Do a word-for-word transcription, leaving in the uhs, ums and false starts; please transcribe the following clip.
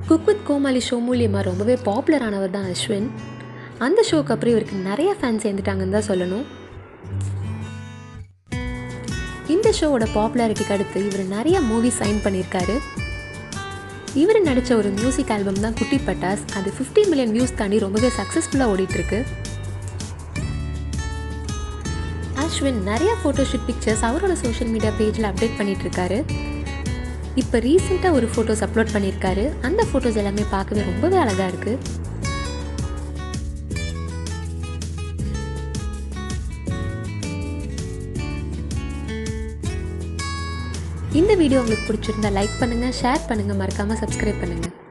Cook with Comali show மூலியமாக ரொம்பவே popular ஆனவர் தான் அஸ்வின். அந்த ஷோக்கு அப்புறம் இவருக்கு நிறைய ஃபேன்ஸ் சேர்ந்துட்டாங்கன்னு தான் சொல்லணும். இந்த ஷோவோட பாப்புலாரிட்டிக்கு அடுத்து இவர் நிறைய மூவி சைன் பண்ணியிருக்காரு. இவர் நடித்த ஒரு மியூசிக் ஆல்பம் தான் குட்டி பட்டாஸ். அது ஃபிஃப்டி மில்லியன் வியூஸ் தாண்டி ரொம்பவே சக்ஸஸ்ஃபுல்லாக ஓடிட்டுருக்கு. அஸ்வின் நிறைய ஃபோட்டோஷூட் பிக்சர்ஸ் அவரோட சோஷியல் மீடியா பேஜில் அப்டேட் பண்ணிகிட்ருக்காரு. இப்போ ரீசெண்டாக ஒரு ஃபோட்டோஸ் அப்லோட் பண்ணியிருக்காரு. அந்த ஃபோட்டோஸ் எல்லாமே பார்க்கவே ரொம்பவே அழகாக இருக்குது. இந்த வீடியோ உங்களுக்கு பிடிச்சிருந்தா லைக் பண்ணுங்கள், ஷேர் பண்ணுங்கள், மறக்காமல் சப்ஸ்கிரைப் பண்ணுங்கள்.